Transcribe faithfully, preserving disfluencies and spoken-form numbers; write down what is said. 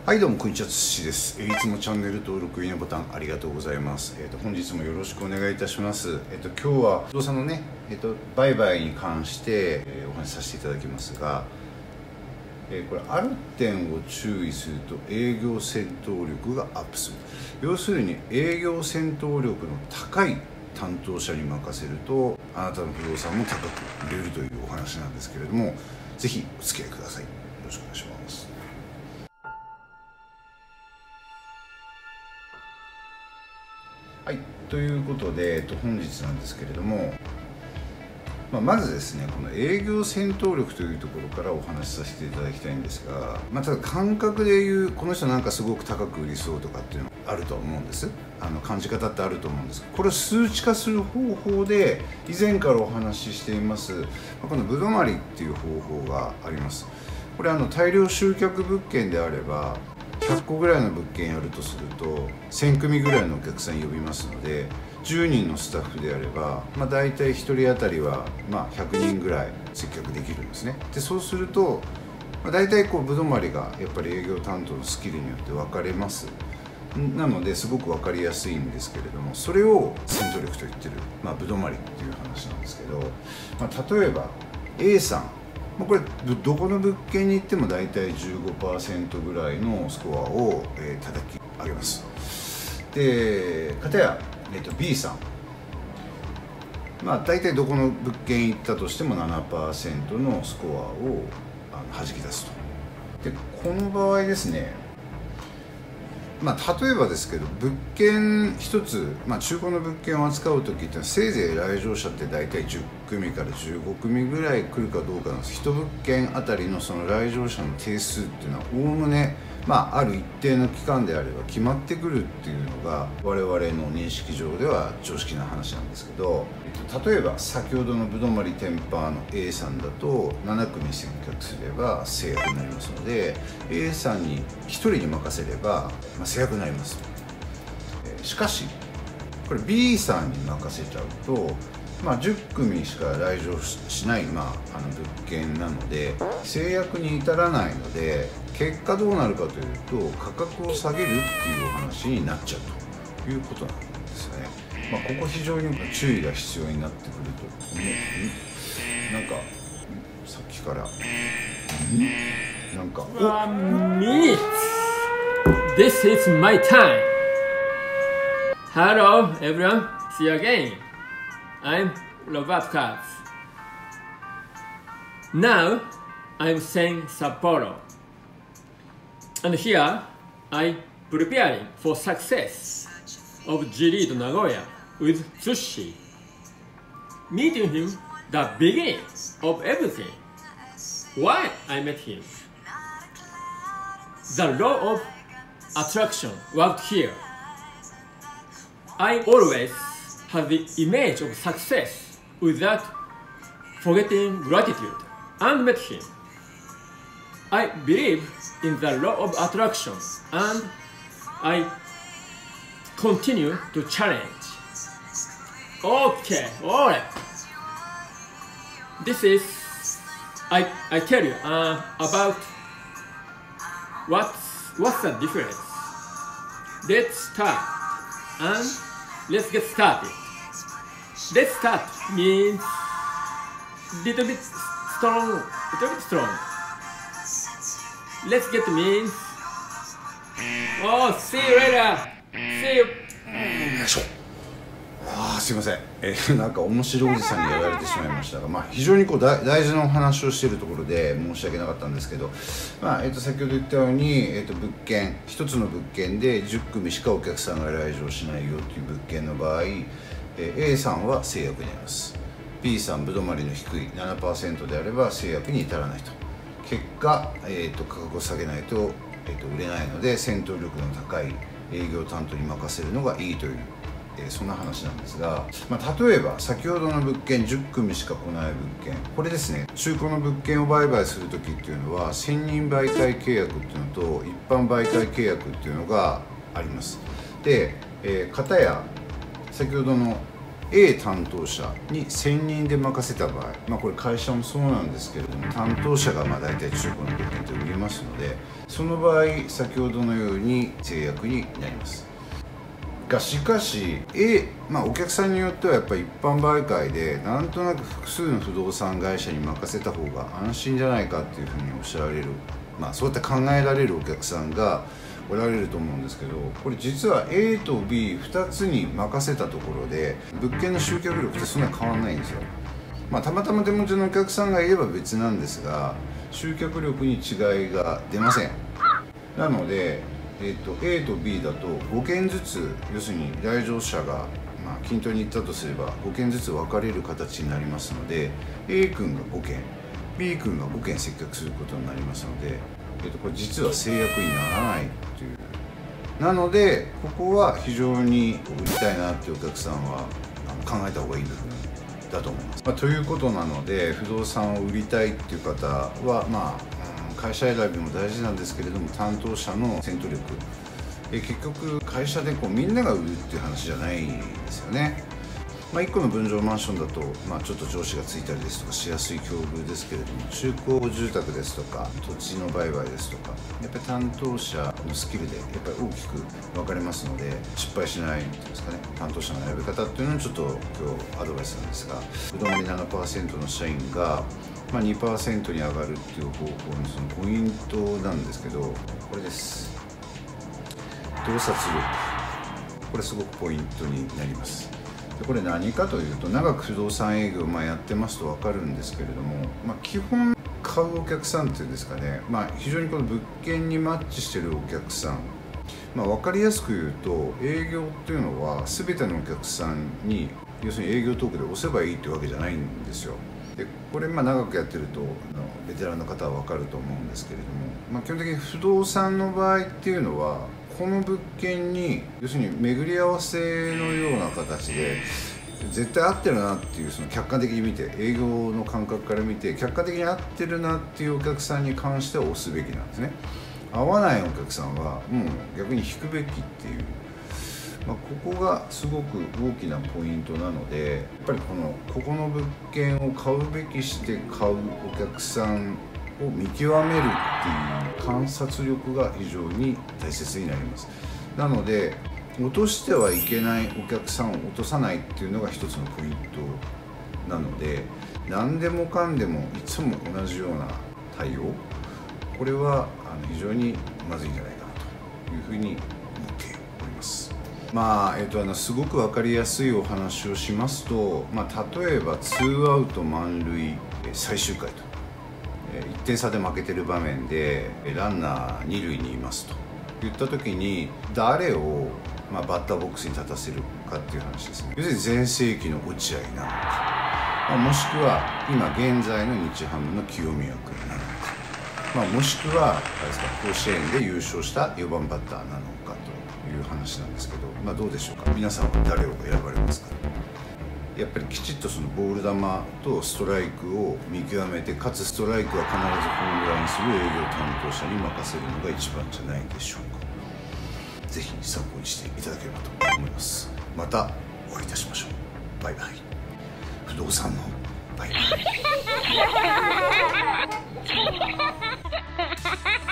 はいどうもこんにちは、つしです。えーいつもチャンネル登録、いいねボタンありがとうございます。えっ、と本日もよろしくお願いいたします。えっ、と今日は不動産のね、えっ、と売買に関して、えーお話しさせていただきますが、えーこれある点を注意すると営業戦闘力がアップする。要するに営業戦闘力の高い担当者に任せるとあなたの不動産も高く売れるというお話なんですけれども、ぜひお付き合いください。よろしくお願いします。はい、ということで、えっと、本日なんですけれども、まあ、まずですね、この営業戦闘力というところからお話しさせていただきたいんですが、まあ、ただ感覚でいうこの人なんかすごく高く売りそうとかっていうのあると思うんです。あの感じ方ってあると思うんです。これを数値化する方法で以前からお話ししています、まあ、このぶどまりっていう方法があります。これあの大量集客物件であればひゃっこぐらいの物件やるとするとせんくみぐらいのお客さん呼びますので、じゅうにんのスタッフであれば、まあ、大体ひとり当たりはまあひゃくにんぐらい接客できるんですね。でそうすると、まあ、大体こうぶどまりがやっぱり営業担当のスキルによって分かれます。なのですごく分かりやすいんですけれども、それを戦闘力と言ってる、まあ、ぶどまりっていう話なんですけど、まあ、例えば A さん、これどこの物件に行っても大体 じゅうごパーセント ぐらいのスコアを、えー、叩き上げます。で片や、えー、と B さん、まあ、大体どこの物件行ったとしても ななパーセント のスコアをあの弾き出すと。でこの場合ですね、まあ、例えばですけど物件一つ、まあ、中古の物件を扱う時っていうのはせいぜい来場者って大体じゅっくみからじゅうごくみぐらい来るかどうかなんです。一物件あたりのその来場者の定数っていうのはおおむね、まあ、ある一定の期間であれば決まってくるっていうのが我々の認識上では常識な話なんですけど、えっと、例えば先ほどのぶどまりテンパーの A さんだとななくみ接客すれば制約になりますので A さんにひとりに任せれば、まあ、制約になります。えー、しかしこれ B さんに任せちゃうと、まあ、じゅっくみしか来場しない、まあ、あの物件なので制約に至らないので、結果どうなるかというと価格を下げるっていうお話になっちゃうということなんですよね。まあ、ここ非常に注意が必要になってくると思う。なんかさっきからなんか One minute. This is my time. Hello everyone. See you again. I'm Robert Katz. Now I'm saying Sapporo. And here I'm preparing for success of G-Lead Nagoya with Tsushi. Meeting him the beginning of everything. Why I met him? The law of attraction worked here. I always have the image of success without forgetting gratitude and met him. I believe in the law of attraction and I continue to challenge. Okay, alright. This is I I tell you uh, about what's what's the difference. Let's start and let's get started. Let's start means little bit strong, little bit strong. Let's get means oh see you later. See you. よいしょ。あーすいません、えー、なんか面白いおじさんにやられてしまいましたが、まあ、非常にこう大大事なお話をしているところで申し訳なかったんですけど、まあえー、と先ほど言ったように、えー、と物件一つの物件でじゅっくみしかお客さんが来場しないよという物件の場合、えー、A さんは制約になります。 B さんぶどまりの低い ななパーセント であれば制約に至らないと。結果、えー、と価格を下げないと、えー、と売れないので戦闘力の高い営業担当に任せるのがいいという、えー、そんな話なんですが、まあ、例えば先ほどの物件じゅっくみしか来ない物件、これですね、中古の物件を売買する時っていうのは専任媒介契約っていうのと一般媒介契約っていうのがあります。で、えー、片や先ほどの A 担当者に専任で任せた場合、まあ、これ会社もそうなんですけれども、担当者がまあ大体中古の物件って売りますので、その場合先ほどのように制約になります。がしかし A、まあ、お客さんによってはやっぱり一般売買でなんとなく複数の不動産会社に任せた方が安心じゃないかっていうふうにおっしゃられる、まあ、そうやって考えられるお客さんがおられると思うんですけど、これ実は A と ビーふたつに任せたところで物件の集客力ってそんなに変わらないんですよ。まあ、たまたま手持ちのお客さんがいれば別なんですが、集客力に違いが出ません。なのでえー、と A と ビー だとごけんずつ、要するに来場者が、まあ、均等に行ったとすればごけんずつ分かれる形になりますので、 A 君がごけん ビー 君がごけん接客することになりますので、えー、とこれ実は制約にならないという。なのでここは非常に売りたいなっていうお客さんは考えた方がいいんだと思います。まあ、ということなので、不動産を売りたいっていう方はまあ会社選びも大事なんですけれども、担当者の戦闘力、え結局会社でこうみんなが売るっていう話じゃないんですよね。まあ、いっこの分譲マンションだと、まあ、ちょっと上司がついたりですとかしやすい境遇ですけれども、中古住宅ですとか土地の売買ですとか、やっぱり担当者のスキルでやっぱり大きく分かれますので、失敗しないんですかね、担当者の選び方っていうのをちょっと今日アドバイスなんですが、不動産 ななパーセント の社員がまあ にパーセント に上がるっていう方向のそのポイントなんですけど、これです。洞察力。これすごくポイントになります。でこれ何かというと、長く不動産営業、まあ、やってますと分かるんですけれども、まあ、基本買うお客さんっていうんですかね、まあ、非常にこの物件にマッチしてるお客さん、まあ、分かりやすく言うと、営業っていうのは全てのお客さんに要するに営業トークで押せばいいっていうわけじゃないんですよ。でこれまあ長くやってるとあのベテランの方は分かると思うんですけれども、まあ、基本的に不動産の場合っていうのは、この物件に要するに巡り合わせのような形で絶対合ってるなっていう、その客観的に見て、営業の感覚から見て客観的に合ってるなっていうお客さんに関しては押すべきなんですね。合わないお客さんはもう逆に引くべきっていう、まあ、ここがすごく大きなポイントなので、やっぱりこのここの物件を買うべきして買うお客さんを見極めるっていう観察力が非常に大切になります。なので落としてはいけないお客さんを落とさないっていうのが一つのポイントなので、何でもかんでもいつも同じような対応、これはあの非常にまずいんじゃないかなというふうに思っております。まあえー、とあのすごく分かりやすいお話をしますと、まあ、例えばツーアウト満塁最終回と、いってん差で負けてる場面でランナーに塁にいますと言った時に、誰を、まあ、バッターボックスに立たせるかっていう話ですね。要するに全盛期の落合なのか、まあ、もしくは今現在の日ハムの清宮君なのか、まあ、もしくはあれですか、甲子園で優勝したよんばんバッターなのかという話なんですけど、まあ、どうでしょうか、皆さんは誰を選ばれますか。やっぱりきちっとそのボール球とストライクを見極めて、かつストライクは必ずホームランする営業担当者に任せるのが一番じゃないでしょうか。ぜひ参考にしていただければと思います。またお会いいたしましょう。バイバイ。不動産のバイバイ。